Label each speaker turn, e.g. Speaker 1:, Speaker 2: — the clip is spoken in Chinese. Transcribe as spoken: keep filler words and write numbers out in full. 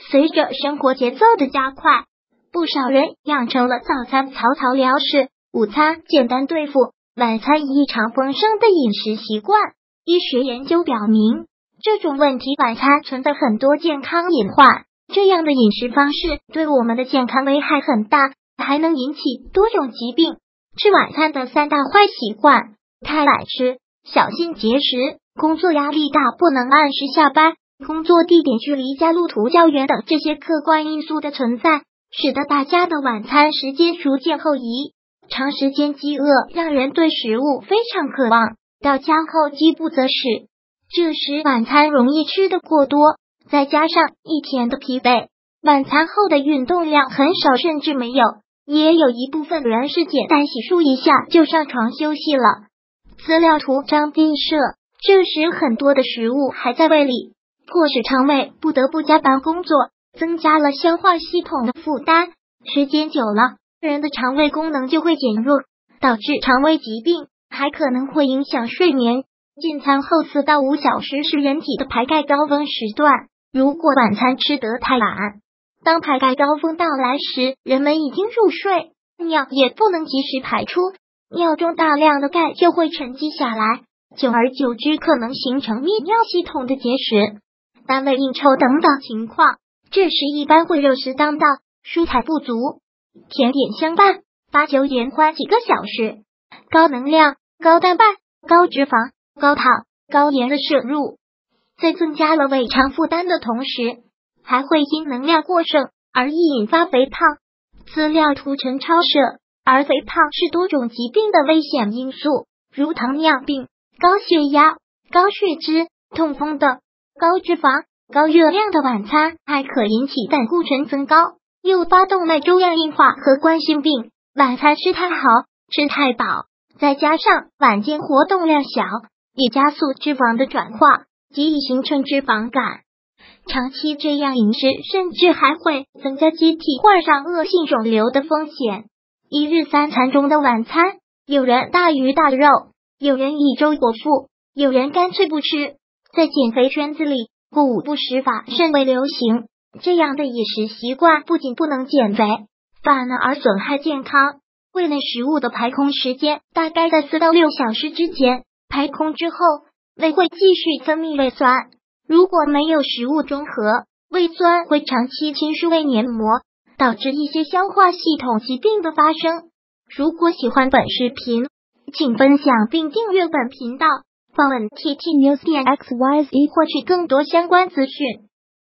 Speaker 1: 随着生活节奏的加快，不少人养成了早餐草草了事，午餐简单对付，晚餐异常丰盛的饮食习惯。医学研究表明，这种问题晚餐存在很多健康隐患，这样的饮食方式对我们的健康危害很大，还能引起多种疾病。吃晚餐的三大坏习惯：太晚吃、小心节食、工作压力大不能按时下班、工作地点距离家路途较远等这些客观因素的存在，使得大家的晚餐时间逐渐后移。长时间饥饿让人对食物非常渴望，到家后饥不择食，这时晚餐容易吃得过多，再加上一天的疲惫，晚餐后的运动量很少甚至没有，也有一部分人是简单洗漱一下就上床休息了。资料图张地设，这时很多的食物还在胃里，迫使肠胃不得不加班工作，增加了消化系统的负担。时间久了，人的肠胃功能就会减弱，导致肠胃疾病，还可能会影响睡眠。进餐后四到五小时是人体的排钙高峰时段，如果晚餐吃得太晚，当排钙高峰到来时，人们已经入睡，尿也不能及时排出，尿中大量的钙就会沉积下来，久而久之可能形成泌尿系统的结石、单位应酬等等情况。这时一般会肉食当道，蔬菜不足，甜点相伴，把酒言欢几个小时，高能量、高蛋白、高脂肪、高糖、高盐的摄入，在增加了胃肠负担的同时，还会因能量过剩而易引发肥胖。资料图陈超设，而肥胖是多种疾病的危险因素，如糖尿病、高血压、高血脂、痛风等。高脂肪、高热量的晚餐还可引起胆固醇增高，诱发动脉粥样硬化和冠心病。晚餐吃太好，吃太饱，再加上晚间活动量小，也加速脂肪的转化，极易形成脂肪肝。长期这样饮食，甚至还会增加机体患上恶性肿瘤的风险。一日三餐中的晚餐，有人大鱼大肉，有人以粥果腹，有人干脆不吃。在减肥圈子里，过午不食法甚为流行。这样的饮食习惯不仅不能减肥，反而损害健康。胃内食物的排空时间大概在四到六小时之间，排空之后，胃会继续分泌胃酸。如果没有食物中和，胃酸会长期侵蚀胃黏膜，导致一些消化系统疾病的发生。如果喜欢本视频，请分享并订阅本频道，访问 T T News 点 X Y Z 获取更多相关资讯。